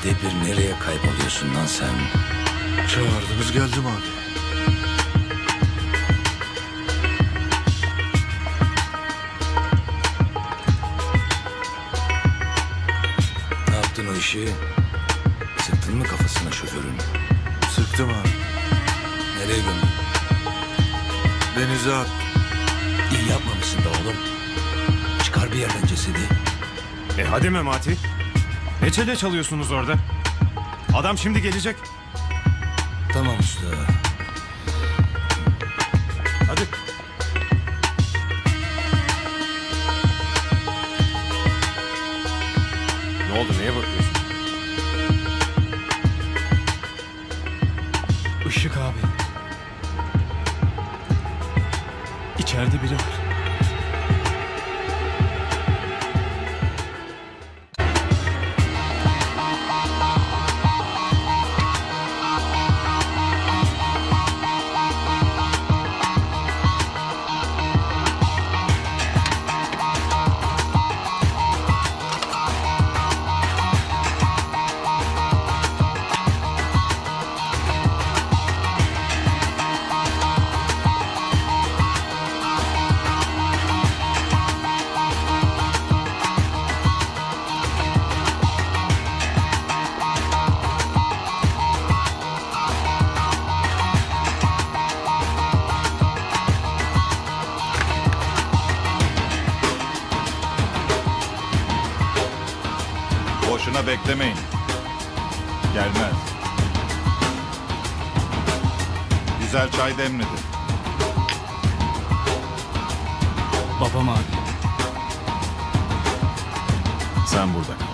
İkide bir nereye kayboluyorsun lan sen? Çağırdınız geldim abi. Ne yaptın o işi? Sıktın mı kafasına şoförün? Sıktım abi. Nereye gömdün? Denize at. İyi yapmamışsın da oğlum. Çıkar bir yerden cesedi. Hadi Memati. Ne çele çalıyorsunuz orada? Adam şimdi gelecek. Tamam usta. Hadi. Ne oldu? Neye bakıyorsun? Işık abi. İçeride biri var. Boşuna beklemeyin. Gelmez. Güzel çay demledi. Babam abi. Sen burada kal.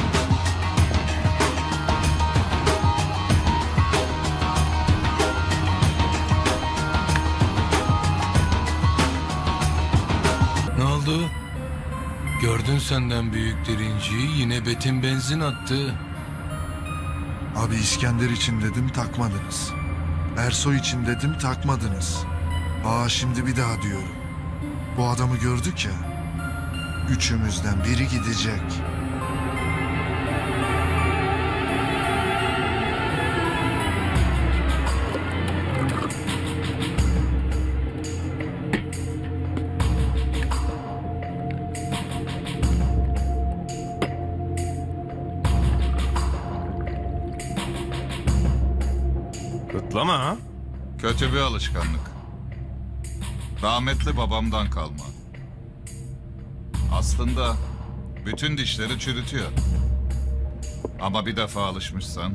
Ne oldu? Gördün senden büyük derinciyi, yine Betim benzin attı. Abi İskender için dedim takmadınız. Ersoy için dedim takmadınız. Şimdi bir daha diyorum. Bu adamı gördük ya. Üçümüzden biri gidecek. Kıtlama ha? Kötü bir alışkanlık. Rahmetli babamdan kalma. Aslında bütün dişleri çürütüyor. Ama bir defa alışmışsan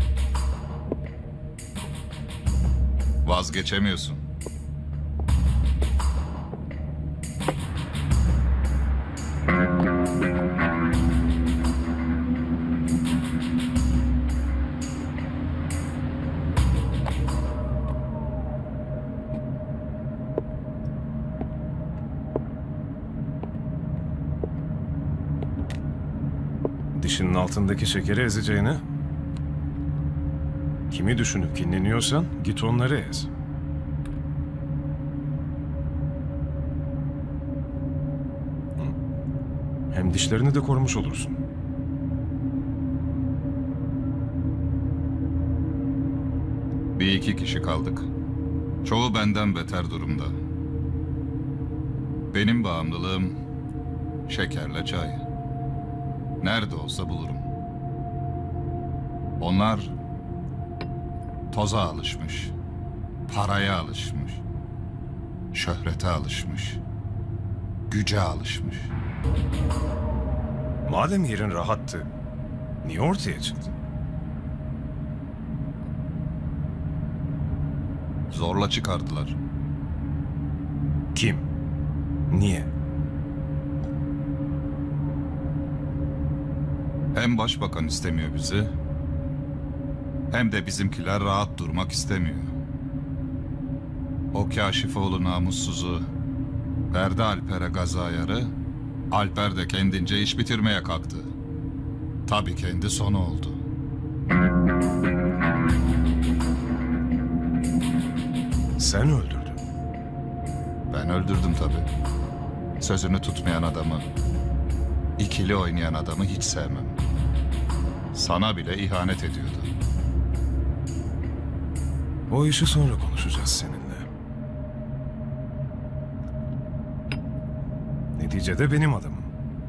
vazgeçemiyorsun. Dişinin altındaki şekeri ezeceğine, kimi düşünüp kinleniyorsan git onları ez. Hem dişlerini de korumuş olursun. Bir iki kişi kaldık. Çoğu benden beter durumda. Benim bağımlılığım şekerle çay. Nerede olsa bulurum. Onlar toza alışmış, paraya alışmış, şöhrete alışmış, güce alışmış. Madem yerin rahattı, niye ortaya çıktın? Zorla çıkardılar. Kim? Niye? Hem başbakan istemiyor bizi, hem de bizimkiler rahat durmak istemiyor. O Kaşifoğlu namussuzu verdi Alper'e gaz ayarı, Alper de kendince iş bitirmeye kalktı. Tabii kendi sonu oldu. Sen öldürdün. Ben öldürdüm tabii. Sözünü tutmayan adamı, ikili oynayan adamı hiç sevmem. Sana bile ihanet ediyordu. O işi sonra konuşacağız seninle. Neticede benim adamım.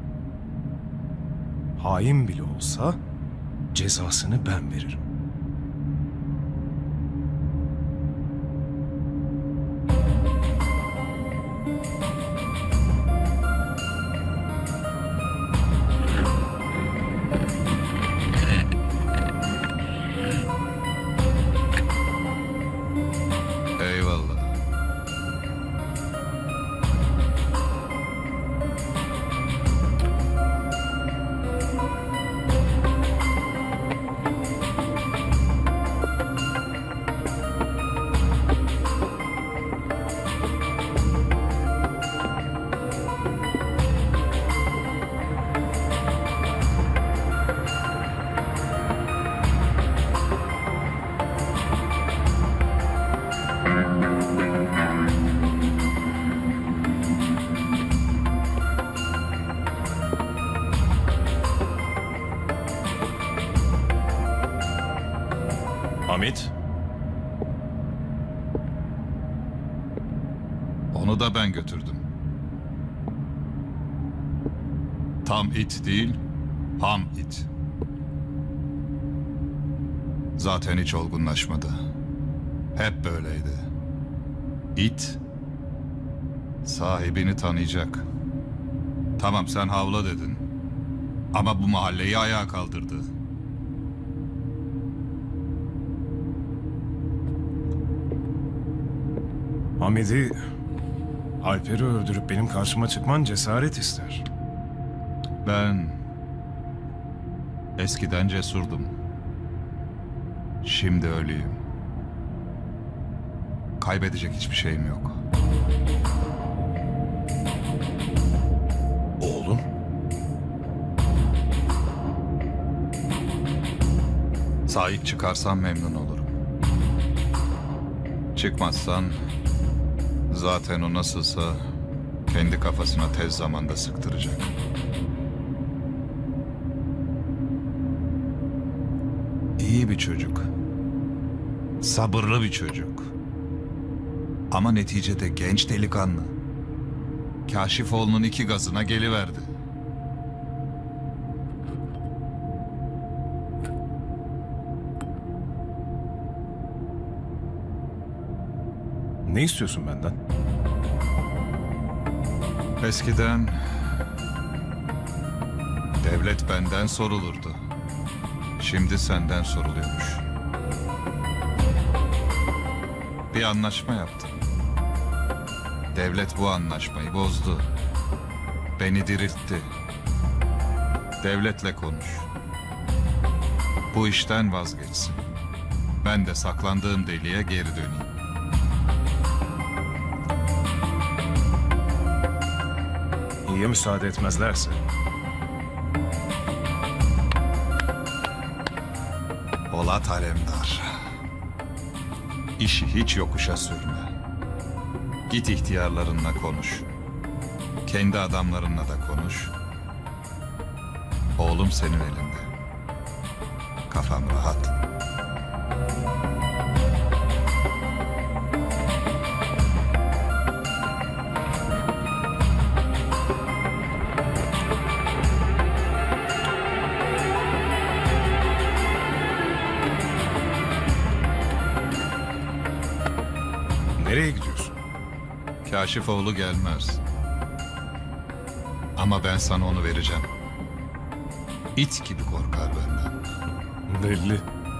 Hain bile olsa cezasını ben veririm. Eyvallah. Hamit, Onu da ben götürdüm. Tam it değil, ham it. Zaten hiç olgunlaşmadı. Hep böyleydi. İt, sahibini tanıyacak. Tamam sen havla dedin. Ama bu mahalleyi ayağa kaldırdı. Hamid'i, Alper'i öldürüp benim karşıma çıkman cesaret ister. Ben eskiden cesurdum. Şimdi ölüyüm. Kaybedecek hiçbir şeyim yok. Oğlum? Sahip çıkarsan memnun olurum. Çıkmazsan zaten o nasılsa kendi kafasına tez zamanda sıktıracak. İyi bir çocuk. Sabırlı bir çocuk. Ama neticede genç delikanlı. Kaşifoğlu'nun 2 gazına geliverdi. Ne istiyorsun benden? Eskiden devlet benden sorulurdu. Şimdi senden soruluyormuş. Bir anlaşma yaptım. Devlet bu anlaşmayı bozdu. Beni diriltti. Devletle konuş. Bu işten vazgeçsin. Ben de saklandığım deliğe geri döneyim. İyiye müsaade etmezlerse. Polat Alemdar. İşi hiç yokuşa sürme. Git ihtiyarlarınla konuş. Kendi adamlarınla da konuş. Oğlum senin elinde. Kafam rahat. Nereye gidiyorsun? Kaşifoğlu gelmez. Ama ben sana onu vereceğim. İt gibi korkar benden. Belli.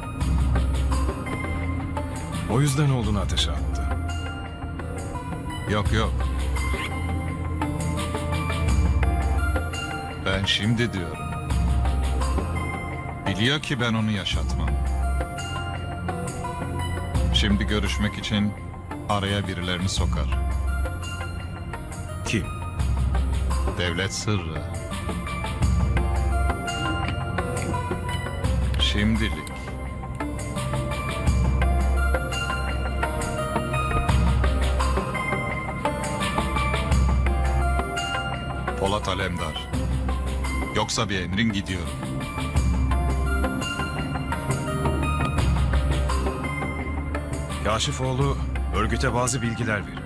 O yüzden oğlunu ateşe attı. Yok yok. Ben şimdi diyorum. Biliyor ki ben onu yaşatmam. Şimdi görüşmek için araya birilerini sokar. Kim? Devlet sırrı. Şimdilik. Polat Alemdar. Yoksa bir emrin gidiyorum. Kaşifoğlu örgüte bazı bilgiler veriyor.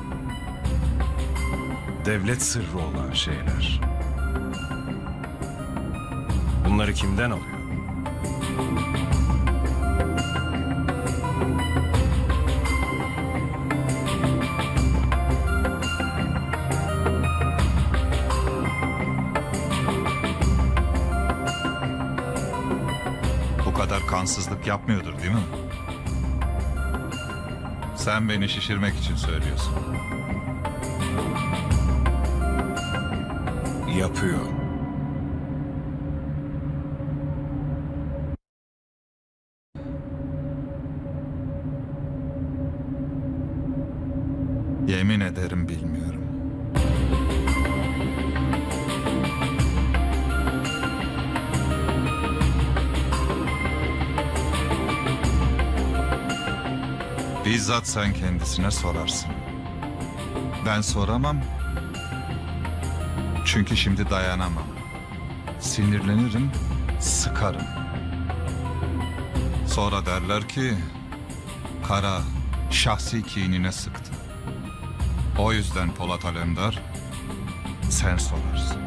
Devlet sırrı olan şeyler. Bunları kimden alıyor? Bu kadar kansızlık yapmıyordur değil mi? Sen beni şişirmek için söylüyorsun. Yapıyor. Yemin ederim bilmiyorum. Bizzat sen kendisine sorarsın. Ben soramam. Çünkü şimdi dayanamam. Sinirlenirim, sıkarım. Sonra derler ki Kara şahsi kinine sıktı. O yüzden Polat Alemdar sen sorarsın.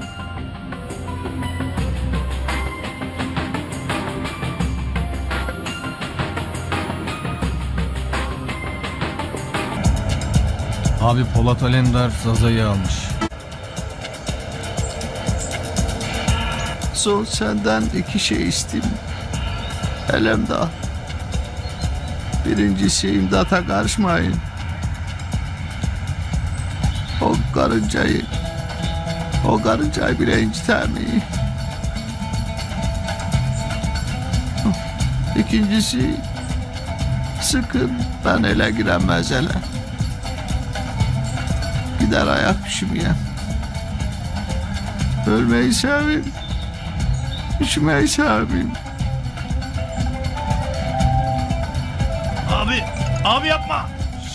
Abi Polat Alemdar Zaza'yı almış. Son senden iki şey isteyeyim. Alemdar. Birincisi imdata karışmayın. O karıncayı bile incitemeyin. İkincisi sıkın ben ele giremez ele. Gider ayak pişirmeye. Ölmeyi sevim. Üşümeyi sevim. Abi yapma.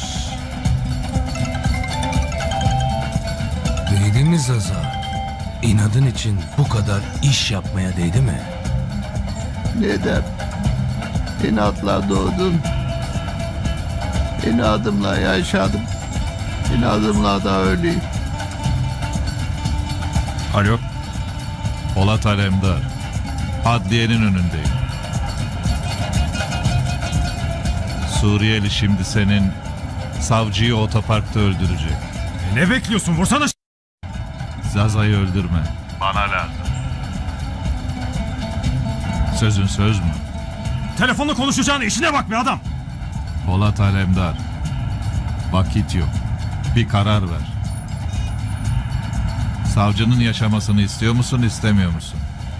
Değdi mi Zaza? İnadın için bu kadar iş yapmaya değdi mi? Neden? İnatla doğdum. İnadımla yaşadım. İnadımla da öleyim. Alo. Polat Alemdar. Adliyenin önündeyim. Suriyeli şimdi senin savcıyı otoparkta öldürecek. Ne bekliyorsun? Vursana. Zaza'yı öldürme. Bana lazım. Sözün söz mü? Telefonla konuşacağın işine bak be adam. Polat Alemdar. Vakit yok. Bir karar ver. Savcının yaşamasını istiyor musun, istemiyor musun?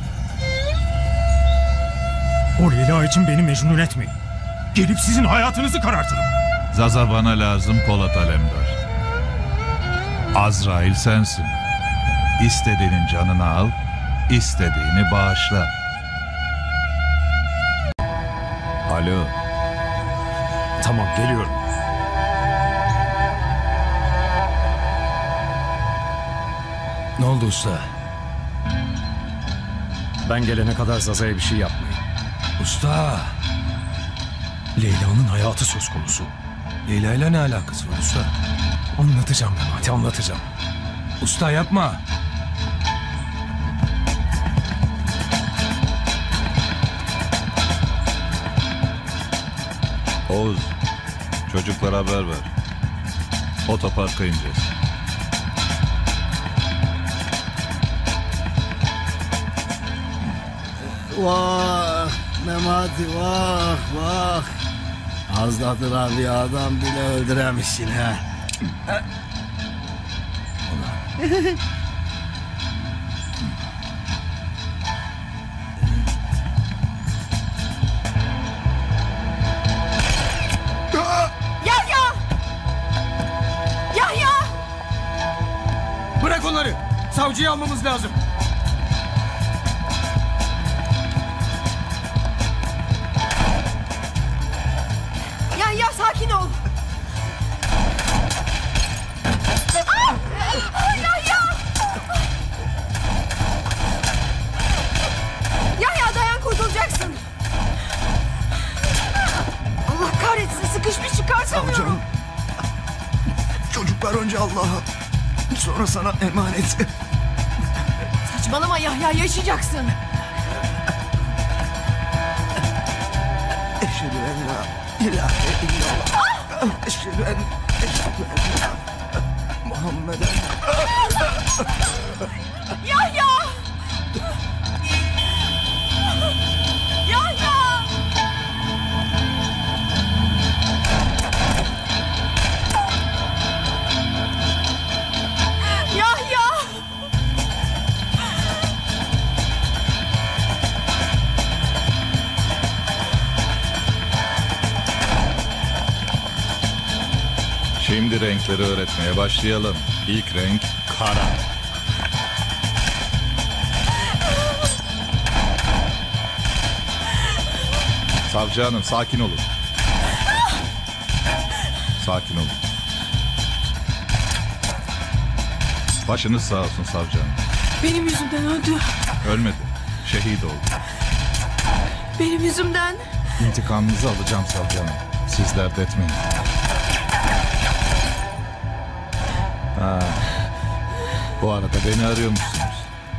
O Leyla için beni mecnun etmeyin. Gelip sizin hayatınızı karartırım. Zaza bana lazım Polat Alemdar. Azrail sensin. İstediğinin canını al, istediğini bağışla. Alo. Tamam, geliyorum. Ne oldu usta? Ben gelene kadar Zaza'ya bir şey yapmayın. Usta. Leyla'nın hayatı söz konusu. Leyla ile ne alakası var usta? Anlatacağım Memati, anlatacağım. Usta yapma. Oğuz, çocuklara haber ver. Otoparka ineceğiz. Vah Memati vah vah. Az da duran bir adam bile öldüremişsin ha. Yahya! Yahya! Bırak onları. Savcıyı almamız lazım. Yahya sakin ol. Yahya! Yahya dayan kurtulacaksın. Allah kahretsin sıkışmış çıkar önce Allah'a, sonra sana emanet. Saçmalama Yahya, yaşayacaksın. Eşhedü en la ilahe illallah. Eşhedü en la Muhammeden. Yahya! Yahya! Yahya! Şimdi renkleri öğretmeye başlayalım. İlk renk kara. Savcı hanım sakin olun. Sakin olun. Başınız sağ olsun savcı hanım. Benim yüzümden öldü. Ölmedi. Şehit oldu. Benim yüzümden. İntikamınızı alacağım savcı hanım. Siz dert etmeyin. Ha. Bu arada beni arıyormuşsunuz.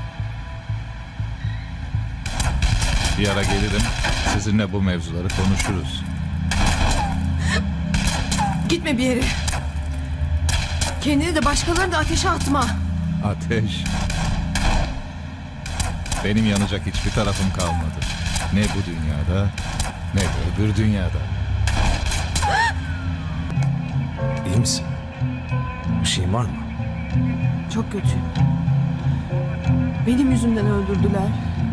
Bir ara gelirim. Sizinle bu mevzuları konuşuruz. Gitme bir yere. Kendini de başkalarını da ateşe atma. Ateş. Benim yanacak hiçbir tarafım kalmadı. Ne bu dünyada, ne de öbür dünyada. İyi misin? Bir şeyin var mı? Çok kötü. Benim yüzümden öldürdüler.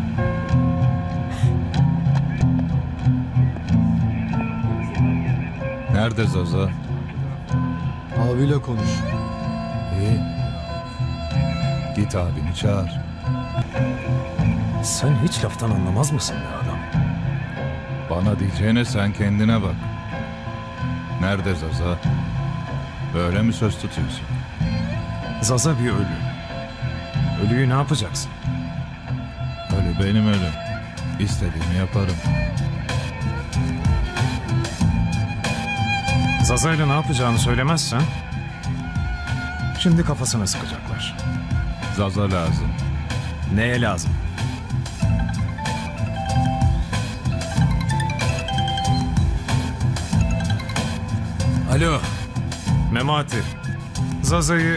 Nerede Zaza? Abiyle konuş. İyi. Git abini çağır. Sen hiç laftan anlamaz mısın be adam? Bana diyeceğine sen kendine bak. Nerede Zaza? Böyle mi söz tutuyorsun? Zaza bir ölü. Ölüyü ne yapacaksın? Ölü benim ölüm. İstediğimi yaparım. Zaza'yla ne yapacağını söylemezsen... Şimdi kafasına sıkacaklar. Zaza lazım. Neye lazım? Alo. Memati. Zaza'yı...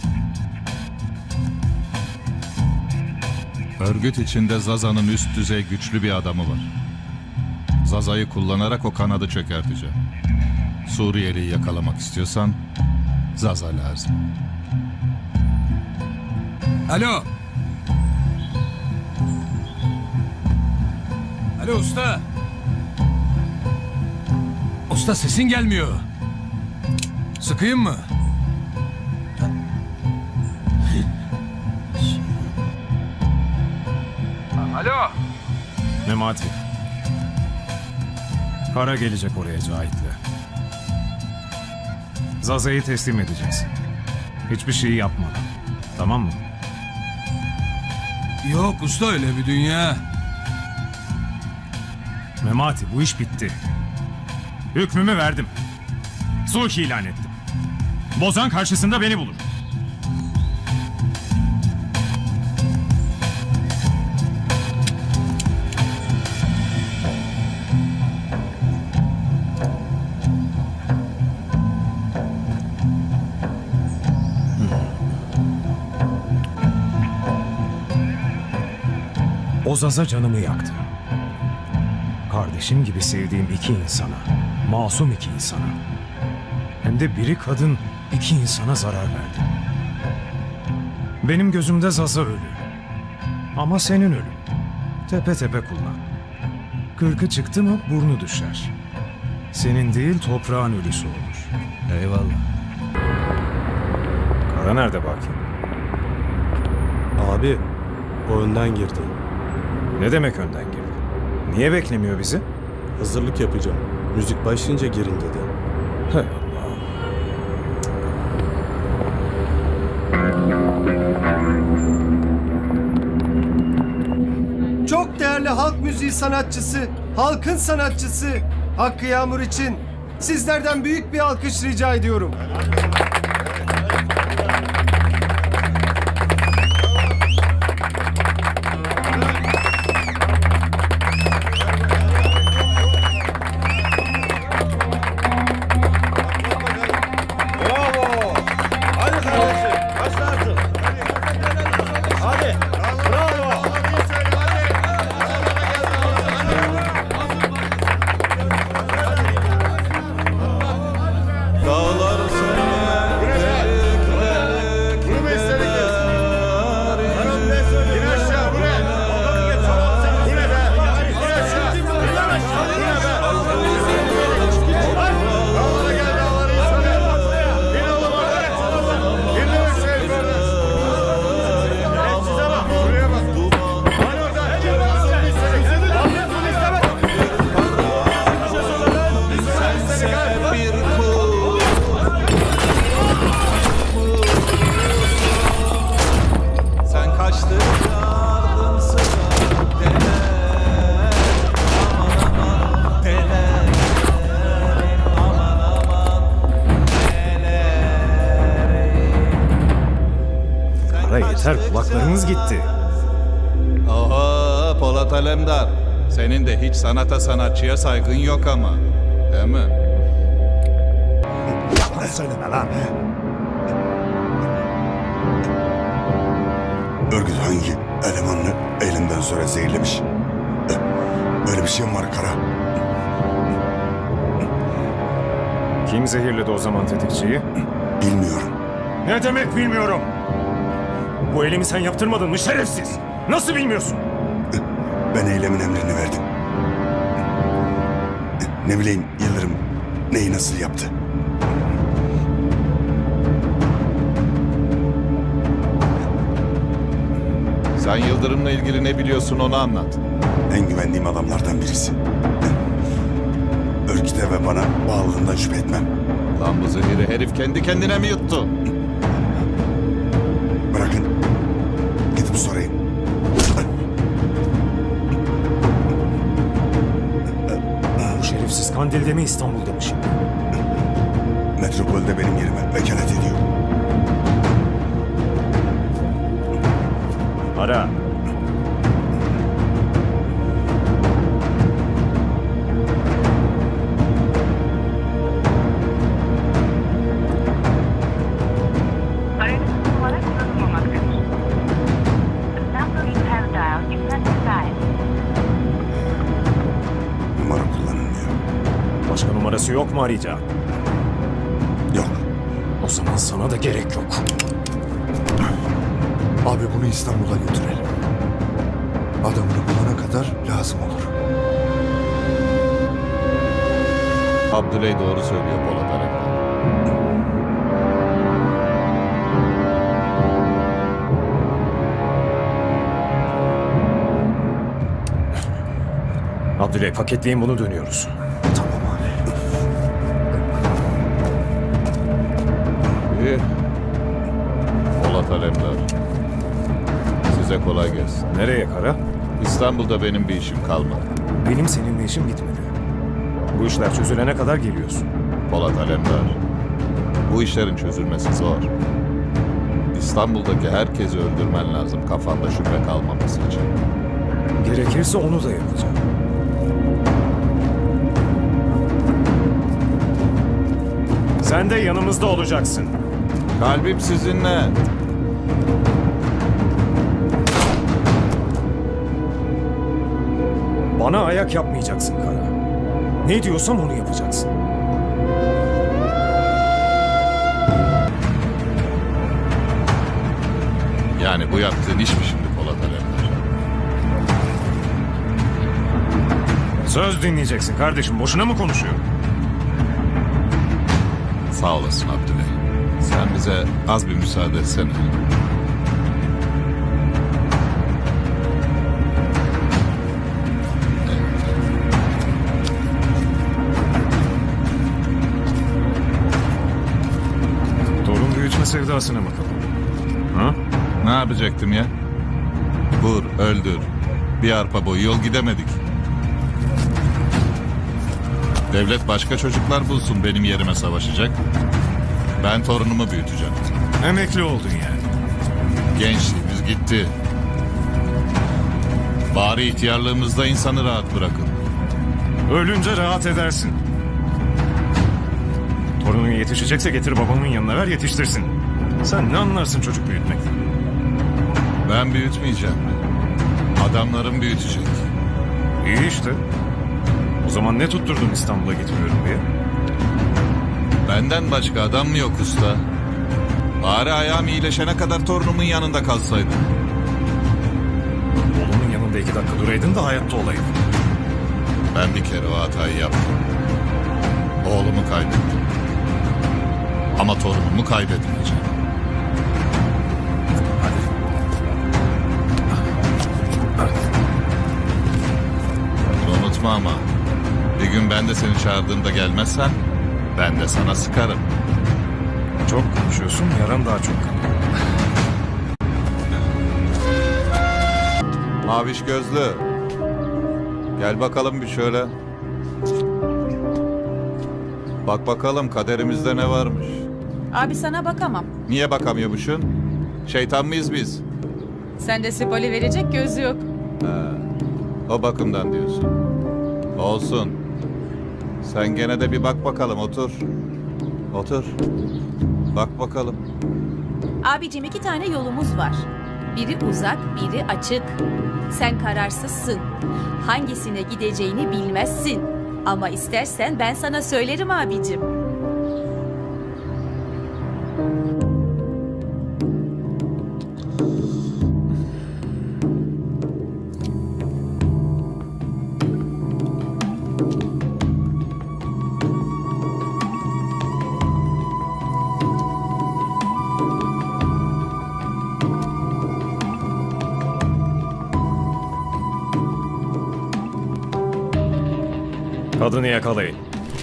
Örgüt içinde Zaza'nın üst düzey güçlü bir adamı var. Zaza'yı kullanarak o kanadı çökerteceğim. Suriyeli'yi yakalamak istiyorsan Zaza lazım. Alo. Alo usta. Usta sesin gelmiyor. Sıkayım mı? Alo. Memati. Kara gelecek oraya Cahit'le. Zaza'yı teslim edeceksin. Hiçbir şeyi yapmadan. Tamam mı? Yok usta öyle bir dünya. Memati bu iş bitti. Hükmümü verdim. Sulh ilan ettim. Bozan karşısında beni bulur. O Zaza canımı yaktı. Kardeşim gibi sevdiğim iki insana, masum iki insana, hem de biri kadın iki insana zarar verdi. Benim gözümde Zaza ölü. Ama senin ölüm. Tepe tepe kullan. Kırkı çıktı mı burnu düşer. Senin değil toprağın ölüsü olur. Eyvallah. Kara nerede bakayım? Abi, o önden girdi. Ne demek önden girdi? Niye beklemiyor bizi? Hazırlık yapacağım. Müzik başlayınca girin dedi. Hay Allah. Çok değerli halk müziği sanatçısı, halkın sanatçısı Hakkı Yağmur için sizlerden büyük bir alkış rica ediyorum. Açtı yardım sıra teler. Aman aman teler. Aman aman teler. Kara yeter, kulaklarınız gitti. Oho Polat Alemdar. Senin de hiç sanata sanatçıya saygın yok ama. Değil mi? Yalan söyleme lan. Örgüt hangi elemanını elinden sonra zehirlemiş? Böyle bir şey mi var Kara? Kim zehirledi o zaman tetikçiyi? Bilmiyorum. Ne demek bilmiyorum? Bu elimi sen yaptırmadın mı şerefsiz? Nasıl bilmiyorsun? Ben eylemin emrini verdim. Ne bileyim Yıldırım neyi nasıl yaptı? Sen Yıldırım'la ilgili ne biliyorsun onu anlat. En güvendiğim adamlardan birisi. Örgüte ve bana bağlılığından şüphe etmem. Lan bu zehiri herif kendi kendine mi yuttu? Bırakın. Gidip sorayım. Bu şerefsiz Kandil'de mi İstanbul'da mı şimdi? Metropolde benim yerime vekalet ediyor. Ara. Aradığınız numara kullanılmamaktadır. The number you have dialed is not desired. Numara kullanılmıyor. Başka numarası yok mu arayacağım? Yok. O zaman sana da gerek yok. Abi bunu İstanbul'a götürelim. Adamını bulana kadar lazım olur. Abdüley doğru söylüyor Polat Alemdar. Abdüley paketleyin bunu dönüyoruz. Tamam abi. İyi. Polat Alemdar. Size kolay gelsin. Nereye Kara? İstanbul'da benim bir işim kalmadı. Benim seninle işim bitmedi. Bu işler çözülene kadar geliyorsun. Polat Alemdar. Bu işlerin çözülmesi zor. İstanbul'daki herkesi öldürmen lazım kafanda şüphe kalmaması için. Gerekirse onu da yapacağım. Sen de yanımızda olacaksın. Kalbim sizinle. Bana ayak yapmayacaksın Kara. Ne diyorsam onu yapacaksın. Yani bu yaptığın iş mi şimdi Polat Alemdar? Söz dinleyeceksin kardeşim. Boşuna mı konuşuyor? Sağ olasın Abdüley. Sen bize az bir müsaade etsene. Torun büyütme sevdasına bakalım. Ha? Ne yapacaktım ya? Vur, öldür. Bir arpa boyu yol gidemedik. Devlet başka çocuklar bulsun benim yerime savaşacak. Ben torunumu büyüteceğim. Emekli oldun yani. Gençliğimiz gitti. Bari ihtiyarlığımızda insanı rahat bırakın. Ölünce rahat edersin. Torunun yetişecekse getir babamın yanına ver yetiştirsin. Sen ne anlarsın çocuk büyütmekten? Ben büyütmeyeceğim. Adamlarım büyütecek. İyi işte. O zaman ne tutturdun İstanbul'a gitmiyorum diye? Benden başka adam mı yok usta? Bari ayağım iyileşene kadar torunumun yanında kalsaydım. Oğlumun yanında 2 dakika duraydın da hayatta olaydın. Ben bir kere o hatayı yaptım. Oğlumu kaybettim. Ama torunumu kaybetmeyeceğim. Bunu unutma ama bir gün ben de seni çağırdığımda gelmezsen ben de sana sıkarım. Çok konuşuyorsun, yaran daha çok kanıyor. Maviş gözlü. Gel bakalım bir şöyle. Bak bakalım kaderimizde ne varmış. Abi sana bakamam. Niye bakamıyormuşsun? Şeytan mıyız biz? Sende Sipoli verecek gözü yok. O bakımdan diyorsun. Olsun. Sen gene de bir bak bakalım, otur. Otur. Bak bakalım. Abicim 2 tane yolumuz var. Biri uzak, biri açık. Sen kararsızsın. Hangisine gideceğini bilmezsin. Ama istersen ben sana söylerim abicim. Kadını yakalayın.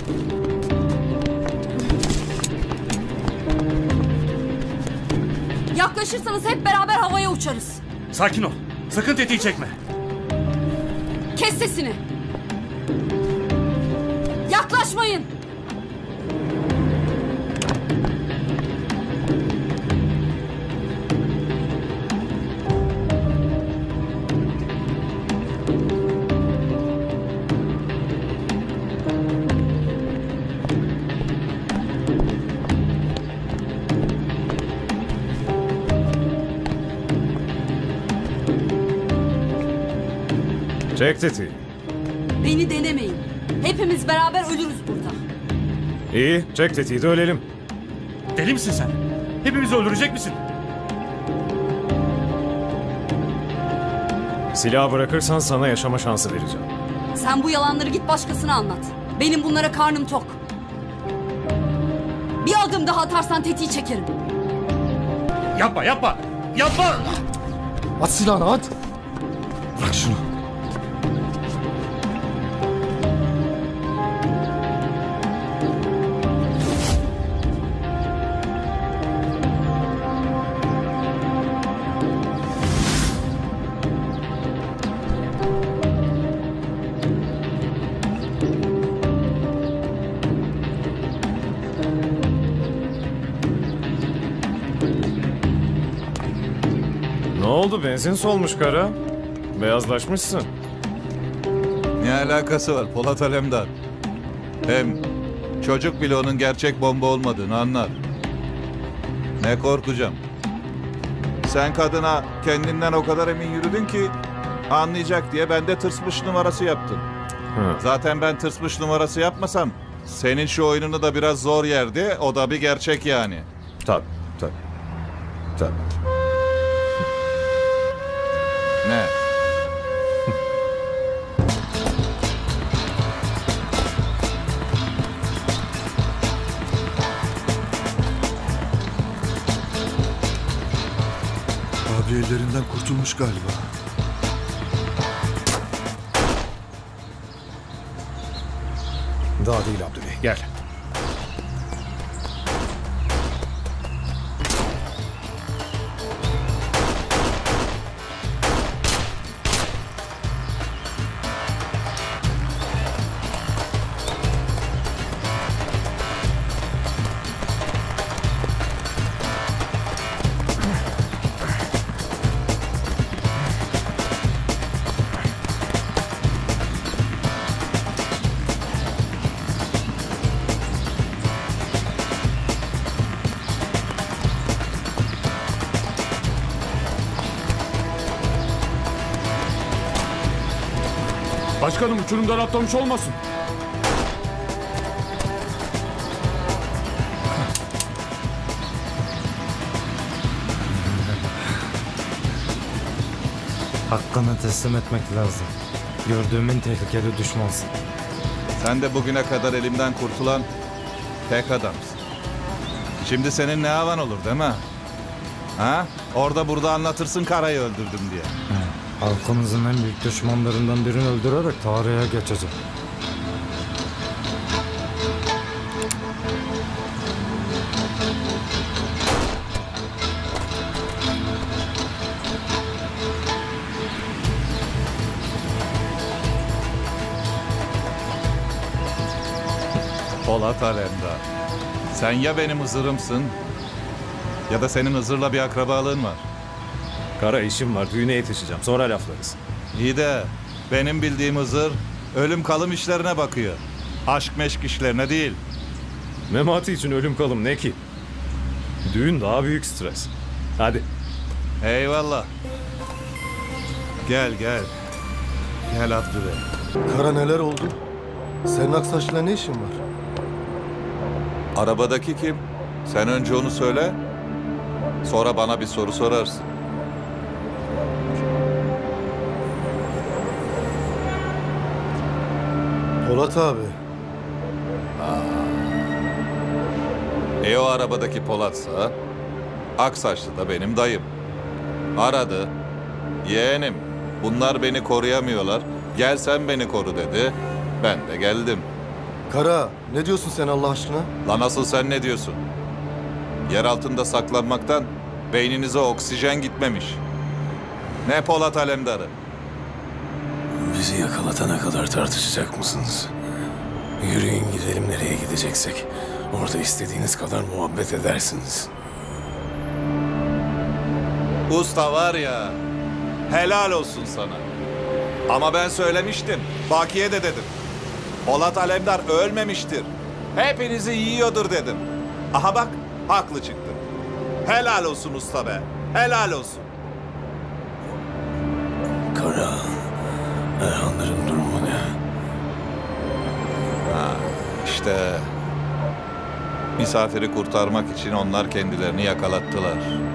Yaklaşırsanız hep beraber havaya uçarız. Sakin ol. Sakın tetiği çekme. Kes sesini. Yaklaşmayın. Çek tetiği. Beni denemeyin. Hepimiz beraber ölürüz burada. İyi, çek tetiği de ölelim. Deli misin sen? Hepimizi öldürecek misin? Silahı bırakırsan sana yaşama şansı vereceğim. Sen bu yalanları git başkasına anlat. Benim bunlara karnım tok. Bir adım daha atarsan tetiği çekerim. Yapma, yapma! Yapma! At silahını at. Bırak şunu. Ne oldu, benzin solmuş kara? Beyazlaşmışsın. Ne alakası var Polat Alemdar? Hem çocuk bile onun gerçek bomba olmadığını anlar. Ne korkacağım? Sen kadına kendinden o kadar emin yürüdün ki anlayacak diye ben de tırsmış numarası yaptım. Zaten ben tırsmış numarası yapmasam senin şu oyununu da biraz zor yerdi. O da bir gerçek yani. Tabii. Ne? Abi ellerinden kurtulmuş galiba. Daha değil Abdüley, gel. Başkanım uçurumdan atlamış olmasın? Hakkını teslim etmek lazım. Gördüğümün tehlikeli düşmansın. Sen de bugüne kadar elimden kurtulan tek adamsın. Şimdi senin ne havan olur değil mi? Ha? Orada burada anlatırsın karayı öldürdüm diye. Halkımızın en büyük düşmanlarından birini öldürerek tarihe geçeceğim. Polat Alemdar. Sen ya benim Hızır'ımsın ya da senin Hızır'la bir akrabalığın var. Kara işim var, düğüne yetişeceğim. Sonra laflarız. İyi de benim bildiğim Hızır ölüm kalım işlerine bakıyor. Aşk meşk işlerine değil. Memati için ölüm kalım ne ki? Düğün daha büyük stres. Hadi. Eyvallah. Gel gel. Gel Abdüley. Kara neler oldu? Senin Aksaç'la ne işin var? Arabadaki kim? Sen önce onu söyle. Sonra bana bir soru sorarsın. Polat abi. O arabadaki Polat'sa Aksaçlı da benim dayım. Aradı. Yeğenim bunlar beni koruyamıyorlar. Gel sen beni koru dedi. Ben de geldim. Kara ne diyorsun sen Allah aşkına? Lan asıl sen ne diyorsun? Yer altında saklanmaktan beyninize oksijen gitmemiş. Ne Polat Alemdarı? Bizi yakalatana kadar tartışacak mısınız? Yürüyün gidelim nereye gideceksek. Orada istediğiniz kadar muhabbet edersiniz. Usta var ya, helal olsun sana. Ama ben söylemiştim, Bakiye de dedim. Polat Alemdar ölmemiştir. Hepinizi yiyordur dedim. Aha bak, haklı çıktım. Helal olsun usta be, helal olsun. Kara, Erhanların durumu ne? İşte misafiri kurtarmak için onlar kendilerini yakalattılar.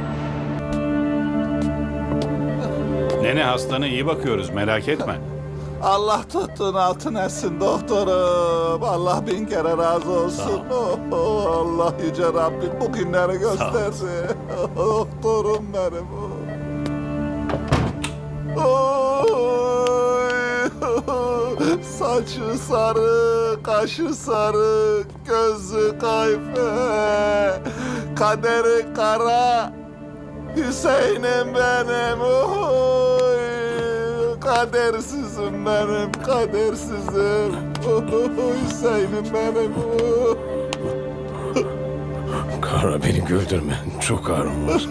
Nene hastana iyi bakıyoruz merak etme. Allah tuttuğun altın etsin doktorum. Allah bin kere razı olsun. Allah yüce Rabbim bu günleri gösterdi. Doktorum benim. Saçı sarı, kaşı sarı, gözü kayfe, kaderi kara, Hüseyin'im benim. Kadersizim benim, kadersizim. Hüseyin'im benim. Kara beni güldürme, çok ağrım var.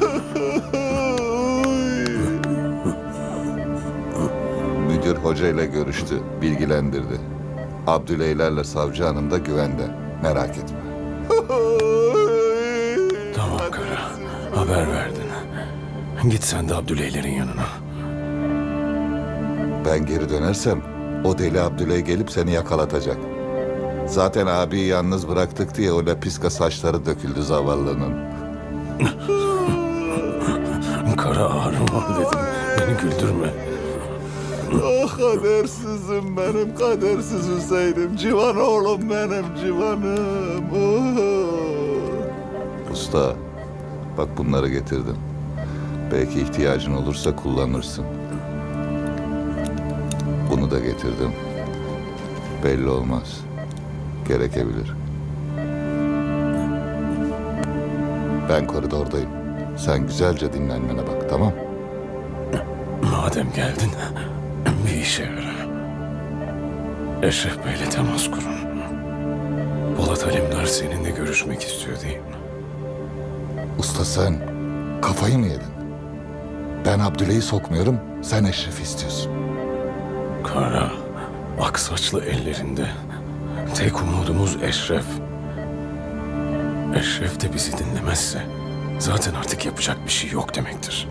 Müdür hocayla görüştü, bilgilendirdi. Abdüleylerle savcı hanım da güvende. Merak etme. Tamam Kara, haber verdin. Git sen de Abdüleylerin yanına. Ben geri dönersem o deli Abdüley gelip seni yakalatacak. Zaten abiyi yalnız bıraktık diye o lapiska saçları döküldü zavallının. Kara ağrım var dedim, beni güldürme. Ah kadersizim benim, kadersiz Hüseyin'im. Civan oğlum benim, civanım. Usta, bak bunları getirdim. Belki ihtiyacın olursa kullanırsın. Bunu da getirdim. Belli olmaz. Gerekebilir. Ben koridordayım. Sen güzelce dinlenmene bak, tamam? Madem geldin, bir işe yara. Eşref Bey'le temas kurun. Polat Alemdar seninle görüşmek istiyor değil mi? Usta sen kafayı mı yedin? Ben Abdüley'i sokmuyorum, sen Eşref'i istiyorsun. Kara, aksaçlı ellerinde. Tek umudumuz Eşref. Eşref de bizi dinlemezse zaten artık yapacak bir şey yok demektir.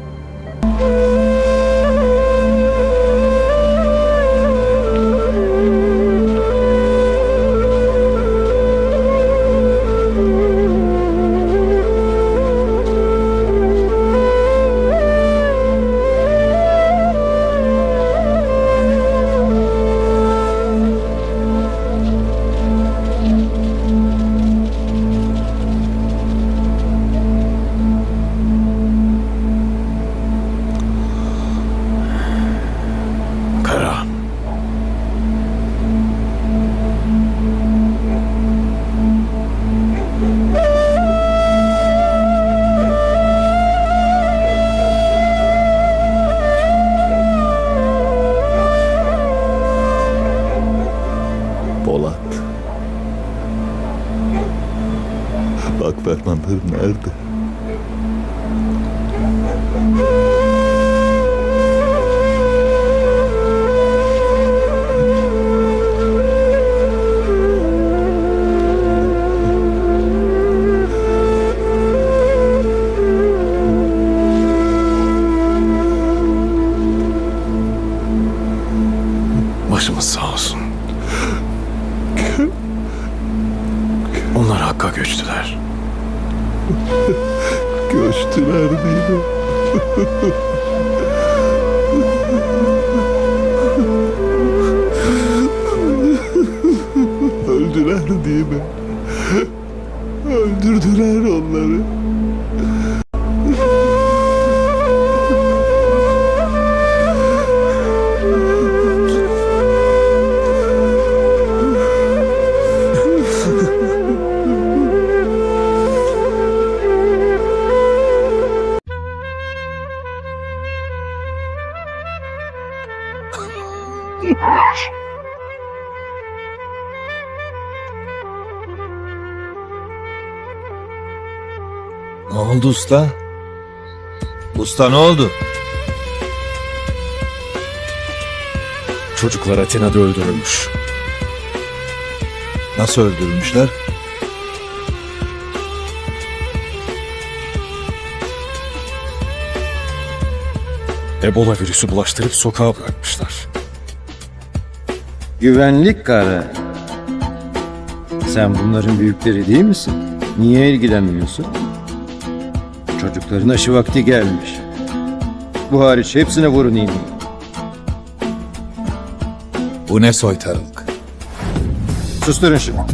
Osman'dır nerede? Başımız sağ olsun. Onlar Hakk'a göçtüler. Göçtüler değil mi? Öldüler değil mi? Öldürdüler onları. Ne oldu usta? Usta ne oldu? Çocuklar Atina'da öldürülmüş. Nasıl öldürmüşler? Ebola virüsü bulaştırıp sokağa bırakmışlar. Güvenlik karı. Sen bunların büyükleri değil misin? Niye ilgilenmiyorsun? Çocukların aşı vakti gelmiş. Bu hariç hepsine vurun iğneyi. Bu ne soytarılık? Susturun şunu.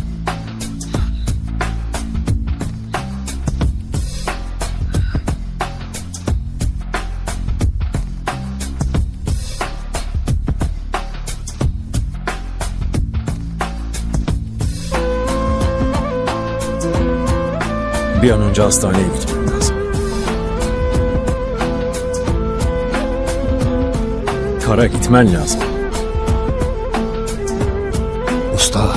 Bir an önce hastaneye gitmem lazım. Kara gitmen lazım. Usta.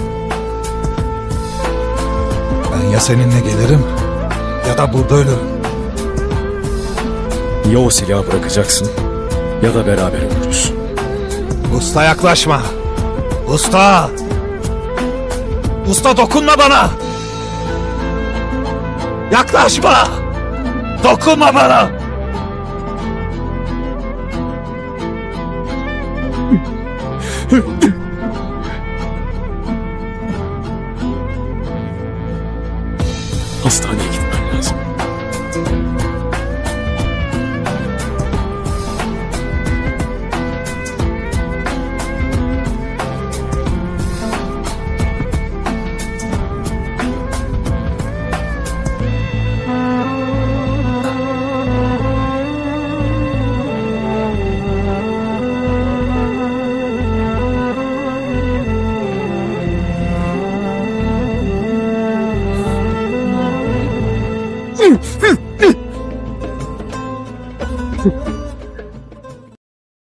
Ben ya seninle gelirim ya da burada ölürüm. Ya o silahı bırakacaksın ya da beraber ölürüz. Usta yaklaşma. Usta. Usta dokunma bana. Yaklaşma. Dokunma bana. Hastaneye